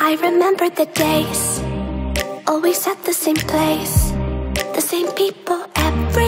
I remember the days, always at the same place, the same people every